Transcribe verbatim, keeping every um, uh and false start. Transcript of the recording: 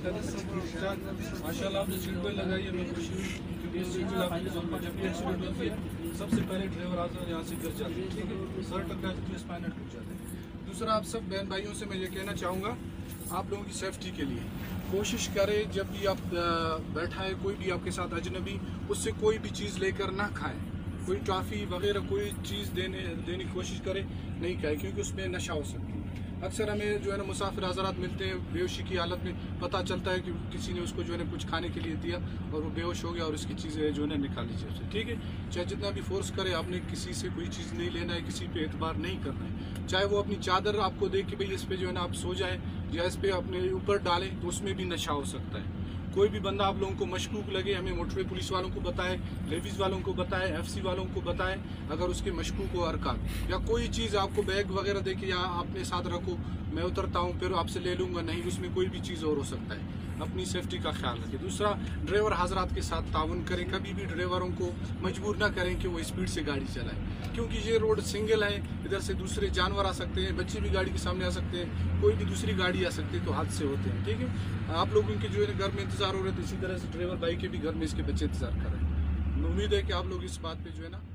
माशाल्लाह आपने seat belt लगाई है, मैं खुशी हूँ क्योंकि इस सीट बेल्ट आपकी जब भी एक्सीडेंट होती है सबसे पहले ड्राइवर आजकल यहाँ से गिर जाते हैं, ठीक है, सर टकरा जाते हैं, स्पाइनल टूट जाते हैं। दूसरा, आप सब बहन भाइयों से मैं ये कहना चाहूँगा, आप लोगों की सेफ्टी के लिए कोशिश करें जब भी आप बैठा है कोई भी आपके साथ अजनबी, उससे कोई भी चीज़ लेकर ना खाएं, कोई टॉफ़ी वगैरह कोई चीज़ देने देने की कोशिश करें नहीं खाएं, क्योंकि उसमें नशा हो सकती है। अक्सर हमें जो है ना मुसाफिर हज़रात मिलते हैं बेहोशी की हालत में, पता चलता है कि किसी ने उसको जो है ना कुछ खाने के लिए दिया और वो बेहोश हो गया और उसकी चीज़ें जो है ना निकाल लीजिए उससे, ठीक है। चाहे जितना भी फोर्स करे, आपने किसी से कोई चीज़ नहीं लेना है, किसी पे एतबार नहीं करना है। चाहे वो अपनी चादर आपको दे कि भाई इस पे जो है ना आप सो जाए या इस पे अपने ऊपर डालें, तो उसमें भी नशा हो सकता है। कोई भी बंदा आप लोगों को मशकूक लगे, हमें मोटरवे पुलिस वालों को बताए, लेवीज वालों को बताए, एफसी वालों को बताए, अगर उसके मशकूक हो हरकत या कोई चीज़ आपको बैग वगैरह देके या अपने साथ रखो, मैं उतरता हूँ फिर आपसे ले लूँगा, नहीं, उसमें कोई भी चीज़ और हो सकता है। अपनी सेफ्टी का ख्याल रखें। दूसरा, ड्राइवर हजरात के साथ ताउन करें, कभी भी ड्राइवरों को मजबूर ना करें कि वो स्पीड से गाड़ी चलाएं, क्योंकि ये रोड सिंगल है, इधर से दूसरे जानवर आ सकते हैं, बच्चे भी गाड़ी के सामने आ सकते हैं, कोई भी दूसरी गाड़ी आ सकती है, तो हादसे होते हैं, ठीक है। आप लोग इनके जो है घर में इंतजार हो रहे थे, इसी तरह से ड्राइवर भाई के भी घर में इसके बच्चे इंतजार कर रहे हैं। उम्मीद है कि आप लोग इस बात पे जो है ना